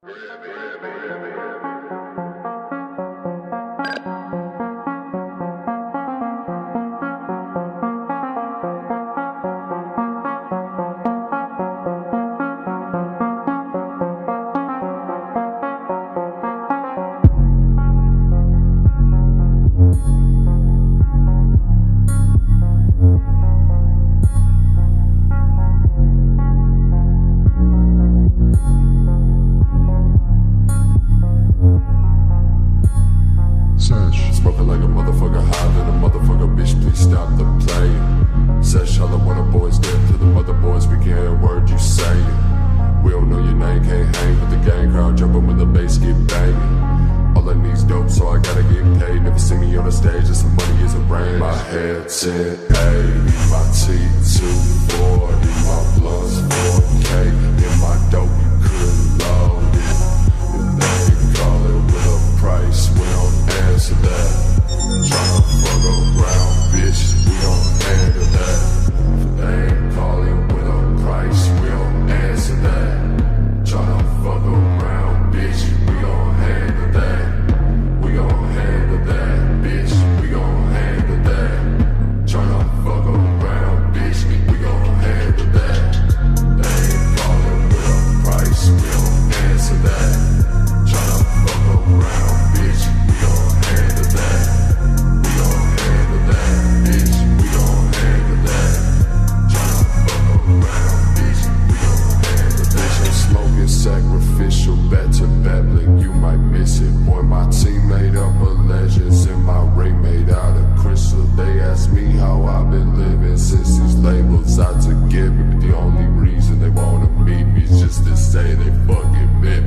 Smoking like a motherfucker, high than a motherfucker, bitch, please stop the play. Sesh, all I want a boys dead to the mother boys, we can't hear a word you say. We don't know your name, can't hang with the gang crowd, jumping when the bass get banging. All I need's dope, so I gotta get paid. Never see me on the stage, just some money is a brain. My head 1080, my T240, my blunts 4K, in my dope, you couldn't load it. If they call it with a price, we don't answer that. Tryna fuck around, bitch, we don't handle that. If they ain't calling with a price, we don't answer that. Tryna fuck around, bitch, we gon' handle that. We gon' handle that, bitch, we gon' handle that. Tryna fuck around, bitch, we gon' handle that. They ain't calling with a price, we don't answer that. Tryna fuck around, bitch, we gon' handle that. We gon' handle that, bitch, we gon' handle that. Tryna fuck around, bitch, we gon' handle that. Bitch, I'm smoking sacrificial, back to back, blink, you might miss it. Boy, my team made up of legends, and my ring made out of crystal. They ask me how I've been living since these labels out to give me, but the only reason they wanna meet me is just to say they fucking met